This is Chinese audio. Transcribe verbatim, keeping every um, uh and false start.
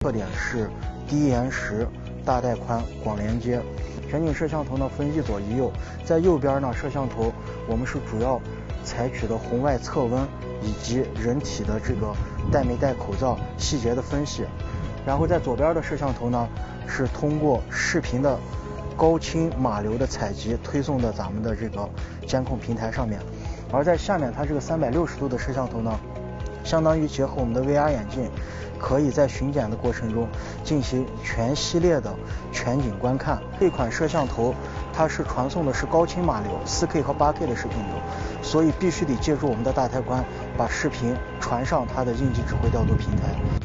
特点是低延时、大带宽、广连接。全景摄像头呢分一左一右，在右边呢摄像头我们是主要采取的红外测温以及人体的这个戴没戴口罩细节的分析。然后在左边的摄像头呢是通过视频的高清码流的采集推送到咱们的这个监控平台上面。而在下面它这个三百六十度的摄像头呢，相当于结合我们的 V R 眼镜，可以在巡检的过程中进行全系列的全景观看。这款摄像头它是传送的是高清码流 四 K 和八 K 的视频流，所以必须得借助我们的大带宽把视频传上它的应急指挥调度平台。